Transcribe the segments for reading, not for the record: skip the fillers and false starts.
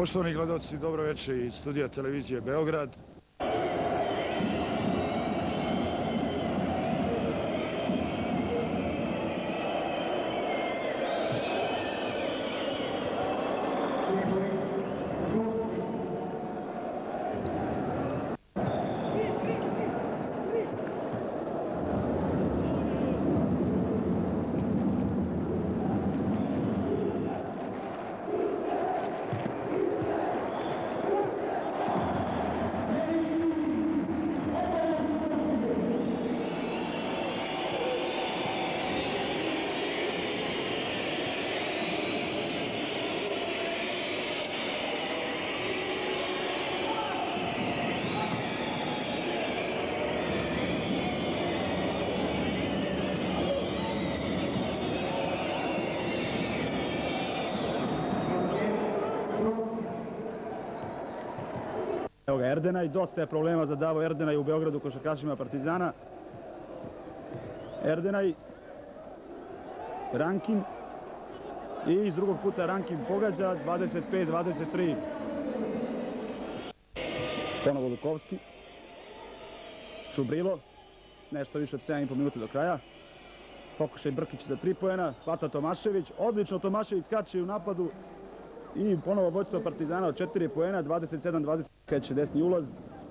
Poštovani gledalci, dobro večer iz studija televizije Beograd. Evo ga Erdenaj, dosta je problema za Davo Erdenaj u Beogradu košarkašima Partizana. Erdenaj, Rankin i iz drugog puta Rankin pogađa, 25-23. Ponovo Lukovski. Čubrilo, nešto više od 7,5 minuta do kraja. Pokušaj Brkić za 3 poena, hvata Tomašević, odlično Tomašević skače u napadu. I ponovo vođstvo Partizana od 4 poena, 27-20, kreće desni ulaz.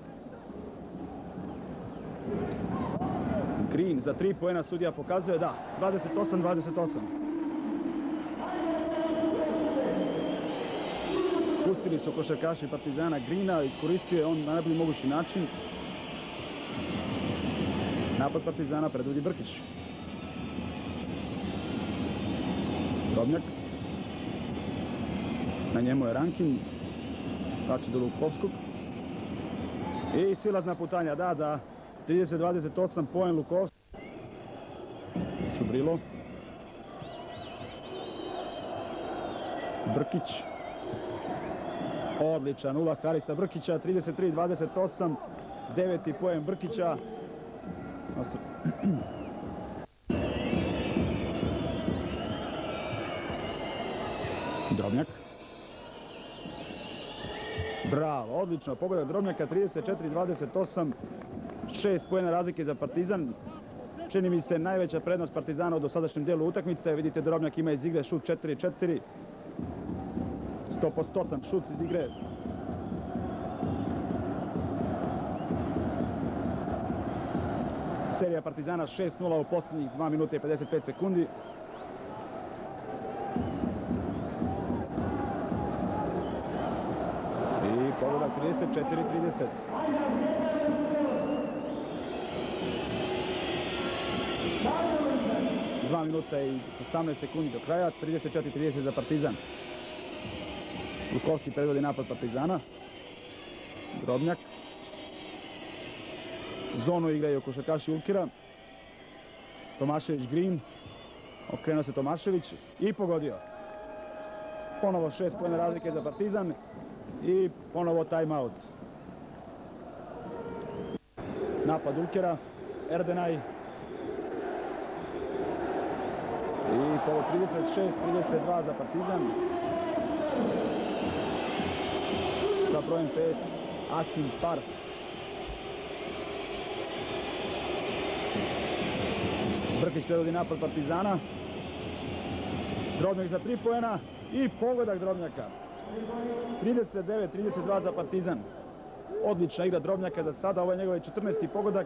Green za 3 poena, sudija pokazuje da, 28-28. Pustili su košarkaši Partizana Greena, iskoristio je on na najbolji mogući način. Napad Partizana predvodi Brkić. Drobnjak. Na njemu je Rankin, vraća do Lukovskog. I silazna putanja, da, 30-28, poen Lukovskog. Čubrilo. Brkić. Odličan ulaz Harisa Brkića, 33-28, 9. poen Brkića. Drobnjak. Bravo, odlično, pogodak Drobnjaka, 34-28, 6 poena razlike za Partizan. Čini mi se najveća prednost Partizana u dosadašnjem dijelu utakmice. Vidite, Drobnjak ima iz igre šut 4-4, 100% šut iz igre. Serija Partizana 6-0 u posljednjih 2 minuta i 55 sekundi. Pogodak 34-30. Dva minuta i 18 sekundi do kraja, 34-30 za Partizan. Lukovski predvodi napad Partizana. Drobnjak. Zonu igraju košarkaši Ulkira. Tomašević Green. Okrenuo se Tomašević i pogodio. Ponovo 6 poena razlike za Partizan. I ponovo timeout. Napad Ulkera, Erdenaj. I povo 36-32 za Partizan. Sa brojem 5, Asim Pars. Brkić predvodi napad Partizana. Drobnjak za 3 poena i pogodak Drobnjaka. 39-32 za Partizan. Odlična igra Drobnjaka za sada, ovo je njegov 14. pogodak.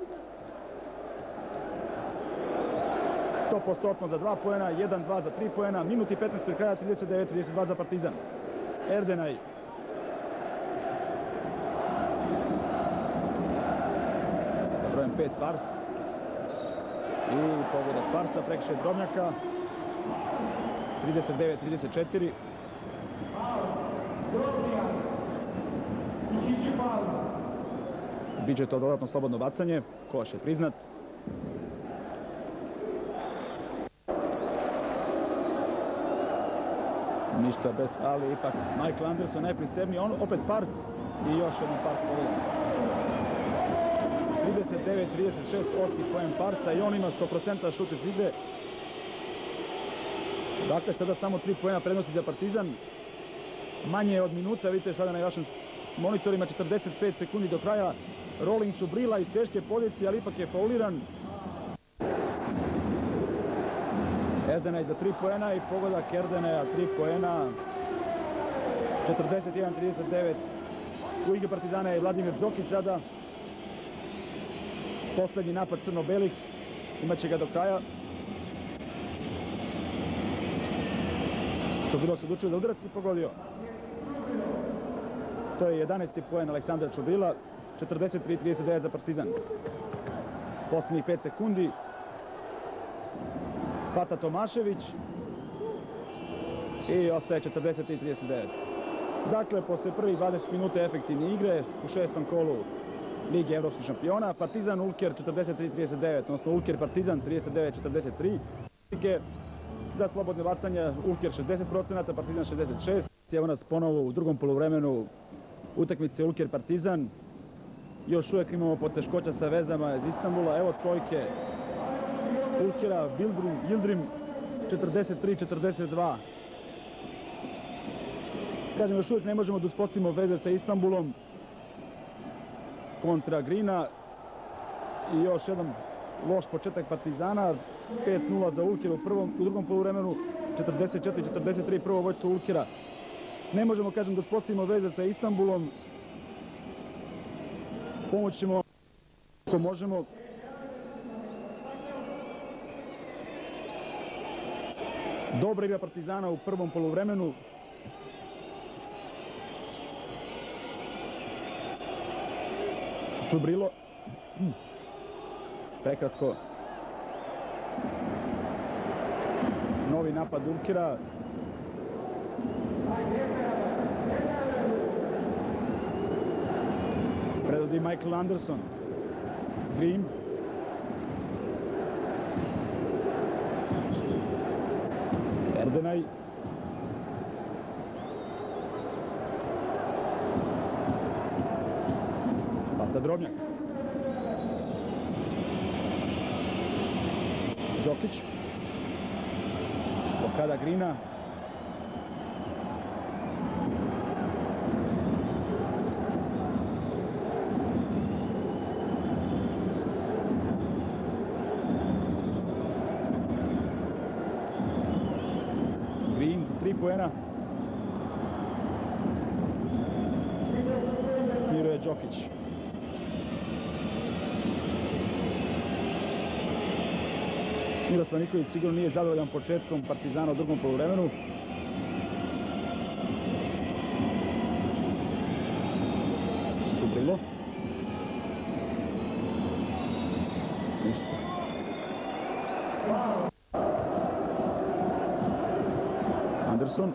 100% za 2 poena, 1-2 za 3 poena, minut i 15 pred kraja, 39-32 za Partizan. Erdenaj. Sa brojem 5 Pars. I pogodak Parsa, prekršaj Drobnjaka. 39-34. Biće to dodatno slobodno bacanje, koš je priznat. Ništa bez, ali ipak Michael Anderson najprisebniji, on opet Pars i još jedan Pars pogodak. 39-36, 8. poen Parsa i on ima 100% šut iz igre. Dakle, sada samo 3 poena prednosti za Partizan. manje od minuta, vidite sada na vašim monitorima 45 sekundi do kraja. Rolling Čubrila iz teške pozicije, ali ipak je fauliran. Erdenaj za 3 poena i pogodak Erdenaja, 3 poena. 41-39. U igri Partizana je Vladimir Đokić sada. Poslednji napad crno-belih. Imaće ga do kraja. Čubrilo se odlučio za udarac i pogodio. To je 11. poen Aleksandra Čubrila. 43-39 za Partizan. Posljednjih 5 sekundi. Pata Tomašević. I ostaje 43-39. Dakle, posle prvih 20 minuta efektivne igre u 6. kolu Lige evropskih šampiona, Partizan Ulker 43-39, odnosno Ulker Partizan 39-43. Za slobodne bacanja Ulker 60%, Partizan 66%. Evo nas ponovo u drugom poluvremenu utakmice Ulker Partizan. Još uvijek imamo poteškoća sa vezama iz Istanbula. Evo trojke Ulkera, Yildirim 43-42. Kažem, još uvijek ne možemo da uspostavimo veze sa Istanbulom kontra Grina. I još jedan loš početak Partizana. 5-0 za Ulker u drugom poluvremenu. 44-43 prvo vođstvo Ulkera. Ne možemo, kažem, da uspostavimo veze sa Istanbulom. Pomoći ćemo ako možemo. Dobra igra Partizana u prvom poluvremenu. Čubrilo. Prekratko. Novi napad Ulkera. Predvodi Michael Anderson. Green. Erdenaj. Pata Drobnjak. Đokić. Blokada Grina. Green, 3 poena. Smiruje Đokić. Miroslav Nikolić sigurno nije zadovoljan početkom Partizana u drugom poluvremenu. Čubrilo. Ništa. Anderson.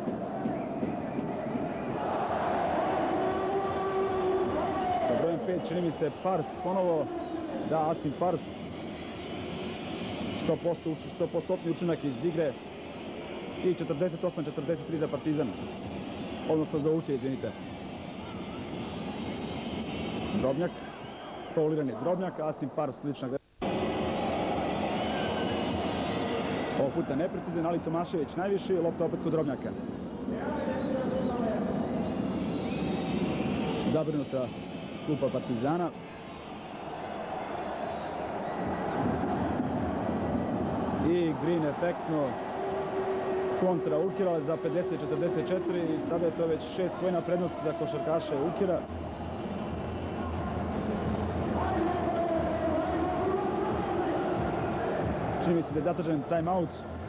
Sa brojem 5 čini mi se Pars ponovo. Da, Asim Pars. 100% učinak iz igre i 48-43 za Partizan, odnosno za Ulker, izvinite. Drobnjak, fauliran je Drobnjak, Asim Pars slična greška. Ovog puta neprecizan, ali Tomašević najviši, lopta opet kod Drobnjaka. Zabrinuta klupa Partizana. I Green efektno kontra Ulkera za 50-44 i sada je to već 6 poena prednost za košarkaše Ulkera. Čini mi se da je zatražen time-out.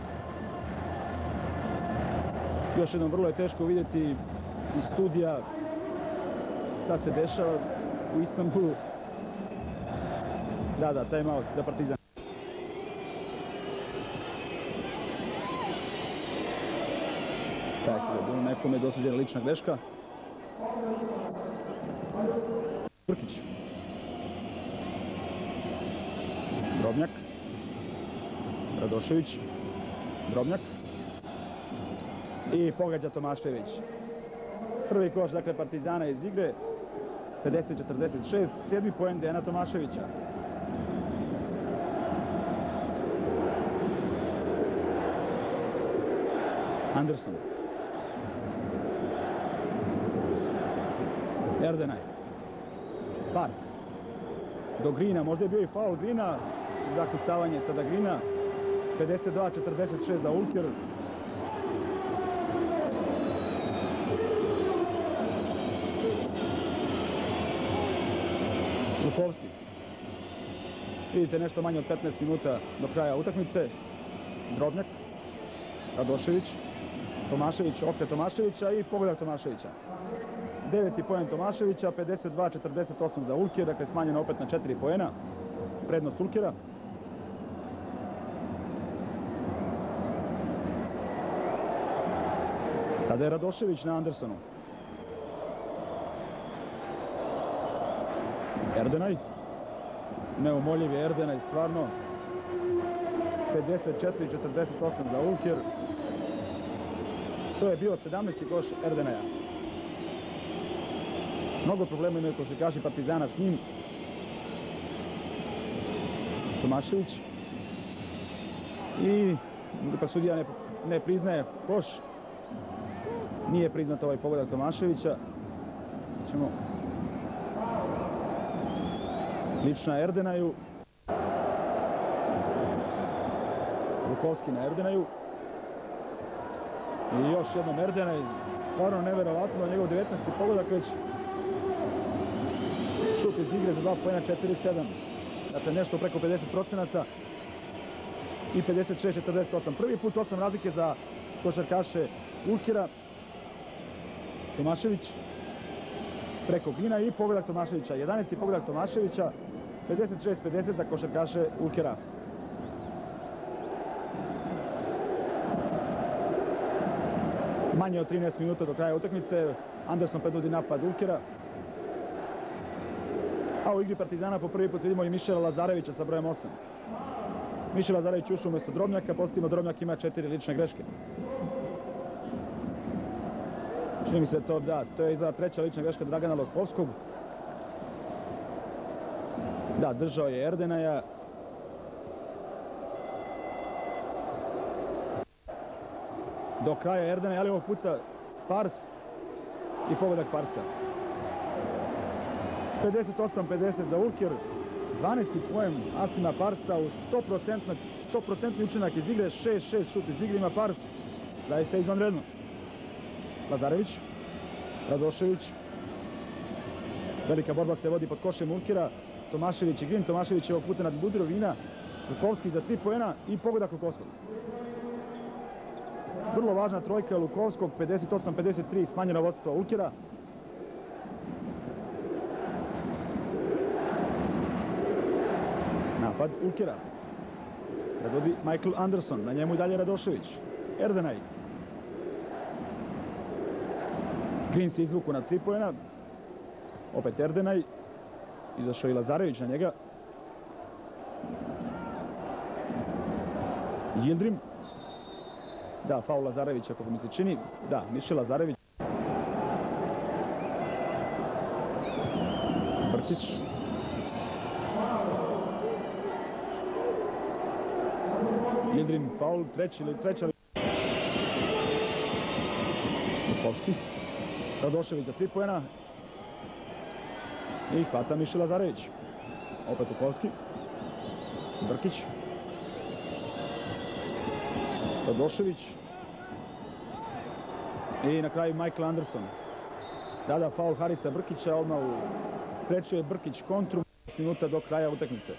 Još jednom, vrlo je teško vidjeti iz studija šta se dešava u Istanbulu. Da, time-out za Partizan. Bilo nekome dosuđena lična greška. Brkić. Drobnjak. Radošević. Drobnjak. I pogađa Tomašević. Prvi koš, dakle, Partizana iz igre. 50-46. 7. poen Dejana Tomaševića. Anderson. Erdenaj. Pars. Do Greena, možda je bio i faul Greena. Zakucavanje sada Greena. 52-46 za Ulker. Lukovski. Vidite, nešto manje od 15 minuta do kraja utakmice. Drobnjak. Radošević. Tomašević, okret Tomaševića i pogodak Tomaševića. 9. poen Tomaševića, 52-48 za Ulker, dakle smanjeno opet na 4 poena. Prednost Ulkera. Sada je Radošević na Andersonu. Erdenaj. Neumoljiv je Erdenaj, stvarno. 54-48 za Ulker. To je bio 17. koš Erdenaja. Mnogo problema imaju košarkaši Partizana s njim. Tomašević. I ipak sudija ne priznaje koš. Nije priznat ovaj pogodak Tomaševića. Lična Erdenaju. Lukovski na Erdenaju. I još jednom Erdenaj. Stvarno neverovatno, njegov 19. pogodak već. Šut iz igre za 2 poena, 4-7. Dakle, nešto preko 50%. I 56-48. Prvi put 8 razlike za košarkaše Ulkera. Tomašević. Preko Greena i pogodak Tomaševića. 11. pogodak Tomaševića. 56-50 za košarkaše Ulkera. Manje od 13 minuta do kraja utakmice. Anderson predvodi napad Ulkera. A u igri Partizana po prvi put vidimo i Mišela Lazarevića sa brojem 8. Mišel Lazarević ušao umjesto Drobnjaka, posljedno Drobnjak ima 4 lične greške. Čini mi se to, da, to je izgleda treća lična greška Dragana Lukovskog. Da, držao je Erdenaja. Do kraja Erdenaja, ali ovog puta Pars i pogodak Parsa. 58-50 za Ulker. 12. poen Asima Parsa u 100% učinak iz igre. 6-6 šut iz igre ima Pars. Zaista izvanredno. Lazarević. Radošević. Velika borba se vodi pod košem Ulkera. Tomašević i Green. Tomašević je ovog puta nadbudio Vina. Lukovski za 3 poena i pogodak Lukovskog. Vrlo važna trojka Lukovskog. 58-53 smanjeno vodstvo Ulkera. Napad Ulkera. Predvodi Michael Anderson. Na njemu i dalje Radošević. Erdenaj. Green se izvuku na 3 poena. Opet Erdenaj. Izašao i Lazarević na njega. Yildirim. Da, faul Lazarevića, kako mi se čini. Da, Mišel Lazarević. Brkić. Yildirim faul, treća. Lukovski. Radošević za 3 poena. I hvata Mišel Lazarević. Opet Lukovski. Brkić. Radošević. I na kraju Michael Anderson. Da, faul Harisa Brkića, odmah sprečuje Brkić kontru. 10 minuta do kraja utakmice.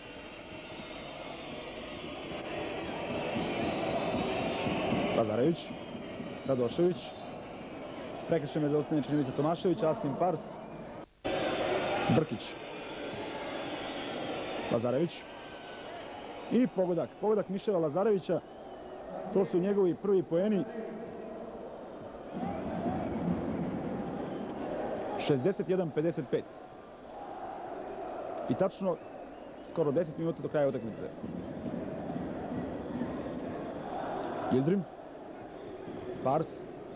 Lazarević. Radošević. Prekršen je zaustavljen, čini mi se Tomašević, Asim Pars. Brkić. Lazarević. I pogodak. Pogodak Mišela Lazarevića. To su njegovi prvi poeni. 61-55. I tačno skoro 10 minuta do kraja utakmice. Yildirim. Pars.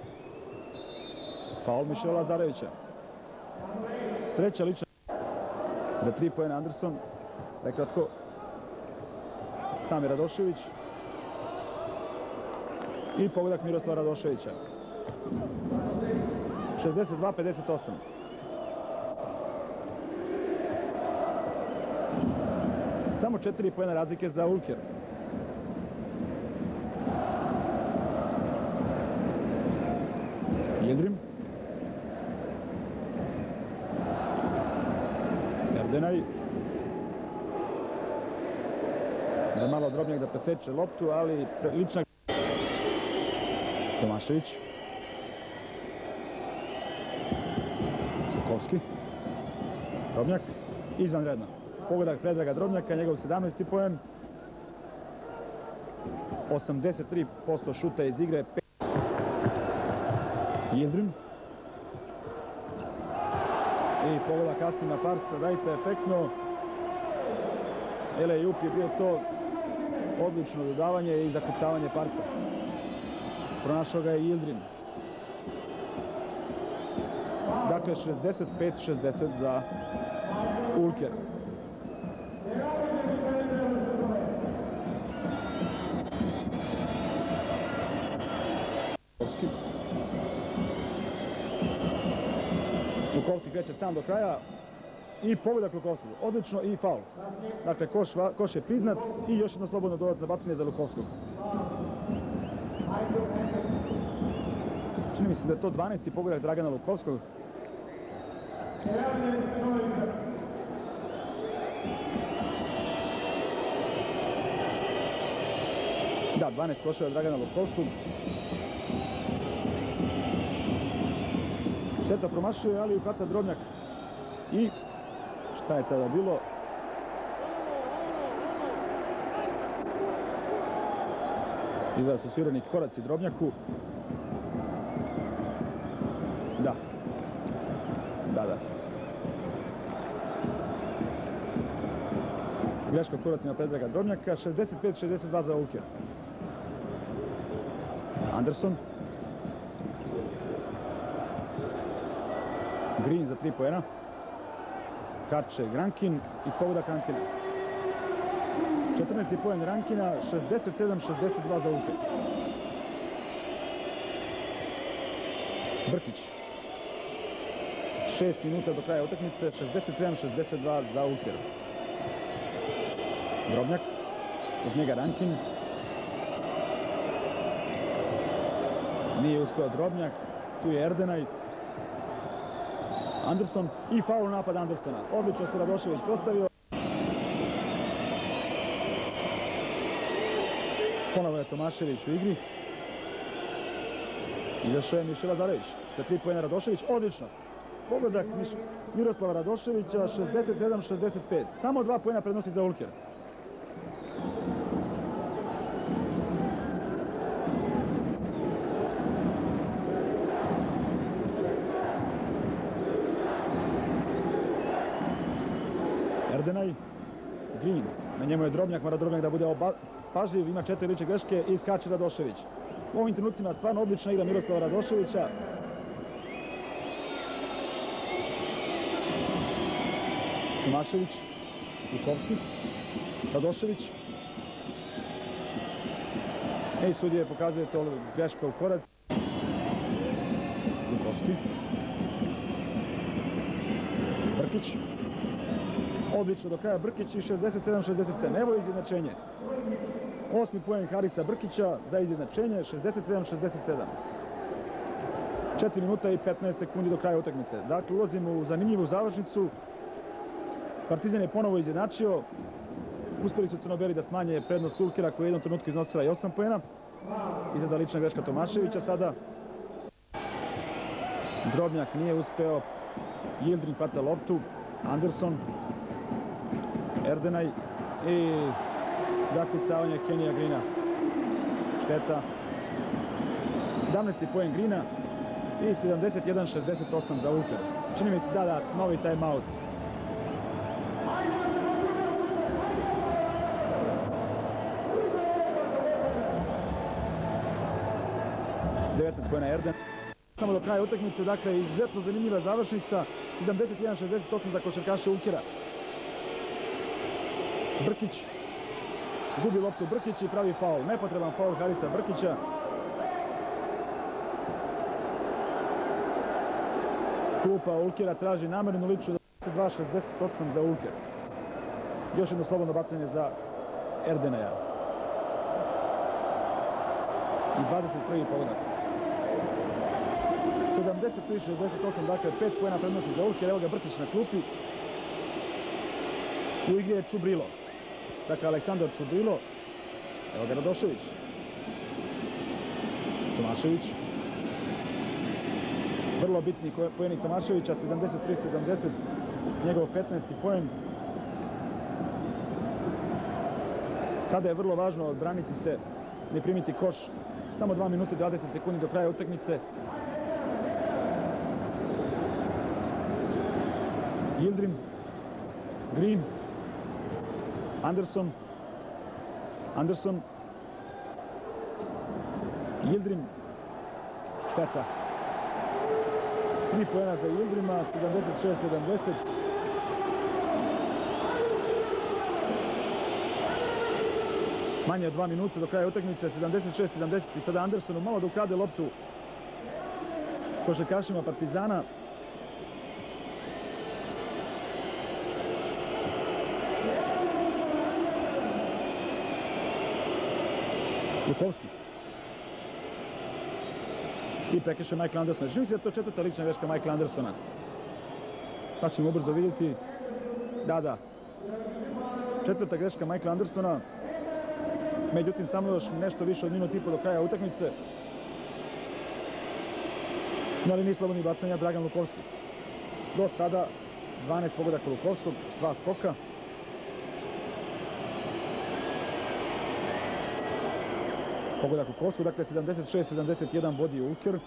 Faul Mišela Lazarevića. Treća lična. Za 3 poena Anderson. Prekratko. Sami Radošević. I pogodak Miroslava Radoševića. 62-58. samo 4 poena razlike za Ulker. Yildirim. Erdenaj. Da malo Drobnjak da preseče loptu, ali lična... Tomašević. Vukovski. Drobnjak. Izvanredno. Pogodak Predraga Drobnjaka, njegov 17. poen. 83% šuta iz igre. Yildirim. I pogodak Asima Parsa, zaista efektno. Ele Jup je bio to odlično dodavanje i zakucavanje Parsa. Pronašao ga je Yildirim. Dakle, 65-60 za Ulker. Lukovski kreće sam do kraja i pogodak Lukovskog. Odlično i faul. Dakle, koš je priznat i još jedno slobodno dodatno bacanje za Lukovskog. Čini mi se da je to 12. pogodak Dragana Lukovskog. Da, 12 koševa Dragana Lukovskog. Šeta promašuje, ali uhvata Drobnjak. I šta je sada bilo? Izgleda su svirani koraci Drobnjaku. Da. Greška koracima Predraga Drobnjaka. 65-62 za Ulker. Anderson. Green za 3 poena. Kače Rankin i pogodak Rankina. 14. poen Rankina, 67-62 za Ulker. Brkić. 6 minuta do kraja utakmice, 67-62 za Ulker. Drobnjak. Uz njega Rankin. Nije uspio Drobnjak. Tu je Erdenaj. Anderson i faul napad Andersona. Odlično se Radošević postavio. Ponovo je Tomašević u igri. Izašao je Mišel Lazarević. Sa 3 poena Radošević. Odlično. Pogodak Miroslava Radoševića, 67-65. Samo 2 poena prednosti za Ulker. Erdenaj, Green, na njemu je Drobnjak, mora Drobnjak da bude pažljiv, ima 4 lične greške i skače Radošević. U ovim trenucima stvarno odlična igra Miroslava Radoševića. Tomašević, Vukovski, Radošević. I sudije pokazuje to greška u korac. Vukovski. Brkić. Odlično do kraja Brkić i 67-67. Evo izjednačenje. 8. poen Harisa Brkića za izjednačenje, 67-67. 4 minuta i 15 sekundi do kraja utakmice. Dakle, ulazimo u zanimljivu završnicu. Partizan je ponovo izjednačio. Uspjeli su crno-beli da smanje prednost Ulkera koja je u jednom trenutku iznosila i 8 poena. Izgleda lična greška Tomaševića sada. Drobnjak nije uspeo. Yildirim hvata loptu. Anderson. Erdenaj i zakucavanje Kenija Greena. Šteta. 17. poen Greena i 71-68 za Ulker. Čini mi se da novi time-out. Poena Erden. Samo do kraja utakmice, dakle, izuzetno zanimljiva završnica. 71-68 za košarkaše Ulkera. Brkić. Gubi loptu Brkić i pravi faul. Nepotreban faul Harisa Brkića. Klupa Ulkera traži namernu liču 22-68 za Ulker. Još jedno slobodno bacanje za Erdenaja. I 21. pogodak. 73-68, dakle 5 poena prednosti za Ulker, evo ga Brkić na klupi. U igri je Čubrilo. Dakle, Aleksandar Čubrilo. Evo ga Radošević. Tomašević. Vrlo bitni poeni Tomaševića, 73-70, njegov 15. poen. Sada je vrlo važno odbraniti se, ne primiti koš. Samo 2 minute i 20 sekundi do kraja utakmice. Yildirim, Green, Anderson, Yildirim, šteta. 3 poena za Yildirima, 76-70. Manje od 2 minuta do kraja utakmice, 76-70 i sada Andersonu malo da ukrade loptu košarkašima Partizana. Lukovski. I prekršaj Michael Andersona. Čini se da je to četvrta lična greška Michaela Andersona. Pa ćemo ubrzo vidjeti. Da. Četvrta greška Michaela Andersona. Međutim, samo još nešto više od minut i po do kraja utakmice. Na liniji slobodnih bacanja Dragan Lukovski. Do sada 12 pogodaka Lukovskog, 2 skoka. Pogodak Lukovskog, dakle 76-71 vodi Ulker.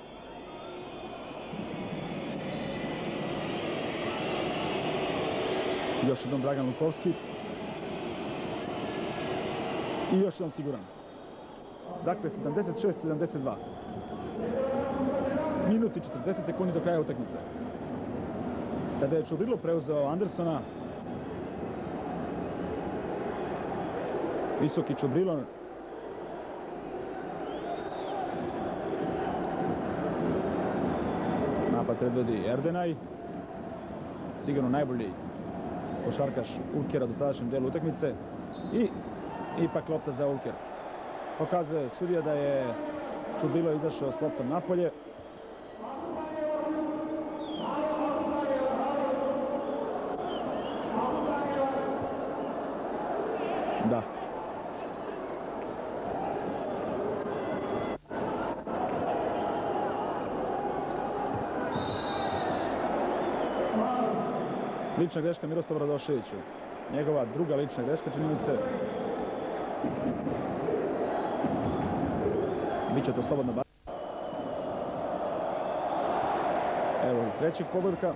Još jednom Dragan Lukovski. I još jedan siguran. Dakle, 76-72. Minut i 40 sekundi do kraja utakmice. Sada je Čubrilo preuzeo Andersona. Visoki Čubrilo. Napad predvodi Erdenaj. Sigurno najbolji košarkaš Ulkera do sadašnjem delu utakmice. I ipak lopta za Ulker. Pokazuje sudija da je Čubrilo izašao s loptom napolje. Da. Lična greška Miroslavu Radoševiću. Njegova druga lična greška, čini mi se. Biće to slobodno bacanje. Evo i trećeg pogodka.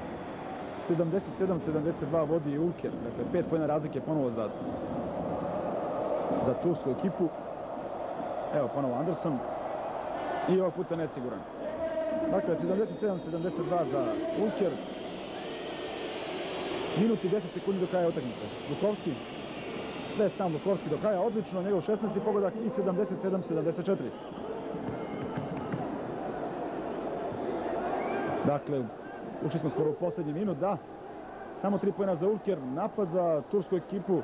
77-72 vodi Ulker. Dakle, 5 poena razlike ponovo za tursku ekipu. Evo ponovo Anderson. I ovog puta nesiguran. Dakle, 77-72 za Ulker. Minut i 10 sekundi do kraja utakmice. Lukovski. Sve sam Lukovski do kraja. Odlično. Njegov 16. pogodak i 77-74. Dakle, ušli smo skoro u posljednji minut. Da. Samo 3 poena za Ulker. Napad za tursku ekipu.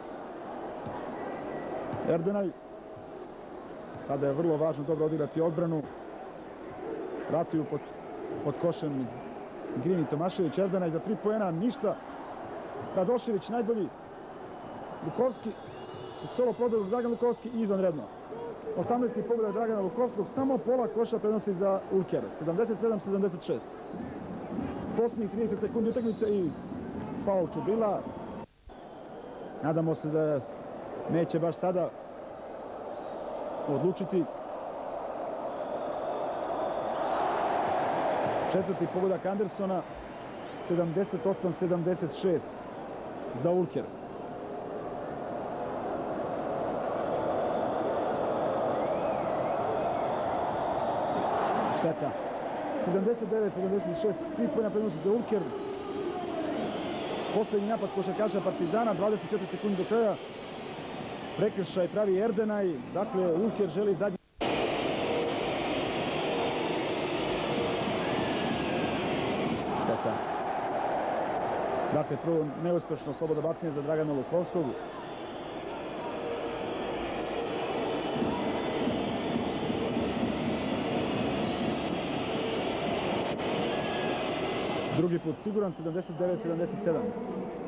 Erdenaj. Sada je vrlo važno dobro odigrati odbranu. Ratuju pod košem Green i Tomašević. Erdenaj za 3 poena. Ništa. Radošević najbolji. Lukovski. U solo prodaju Dragan Lukovski i izvanredno. 18. pogodak Dragana Lukovskog. Samo pola koša prenosi za Ulker. 77-76. Posljednjih 30 sekundi utakmice i faul Čubrila. Nadamo se da neće baš sada odlučiti. Četvrti pogodak Andersona. 78-76 za Ulker. Šteta. 79-76, 3 poena prenosi za Ulker. Posljednji napad košarkaša Partizana, 24 sekundi do kraja. Prekršaj pravi Erdenaj, dakle Ulker želi zadnji. Šteta. Dakle, prvo neuspešno slobodno bacanje za Dragana Lukovskog. Drugi put siguran, 79-77.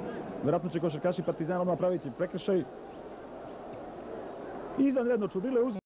Vjerojatno će košarkaši Partizana odmah praviti prekršaj. Izvanredno Čubile uz